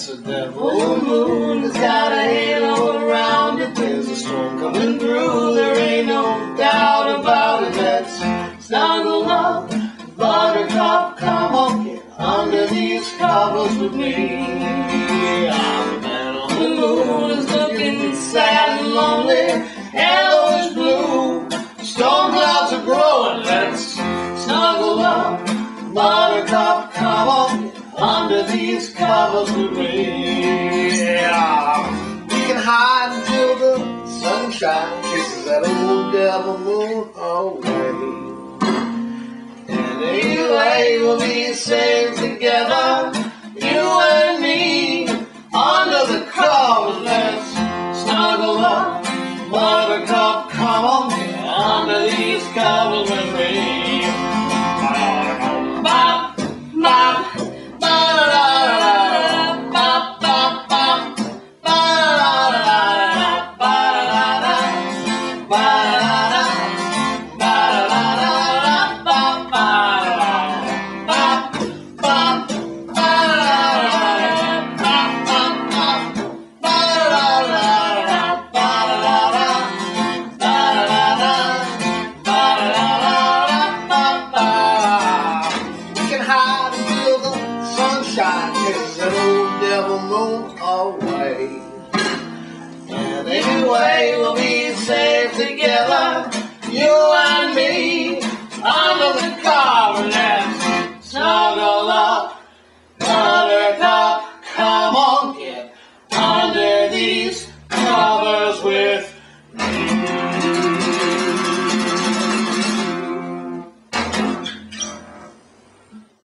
It's a devil moon that's got a halo around it. There's a storm coming through, there ain't no doubt about it. Let's snuggle up, buttercup, come on, get under these covers with me. I'm the man on the moon is looking sad and lonely. Halo is blue, storm clouds are growing. Let's snuggle up, buttercup, come on, get under these covers with me. Yeah. We can hide until the sunshine chases that old devil moon away. And anyway, we'll be safe together, you and me, under the covers. Let's snuggle up, buttercup, come on, get under these covers with me. Chases that old devil moon away. And anyway, we'll be safe together, you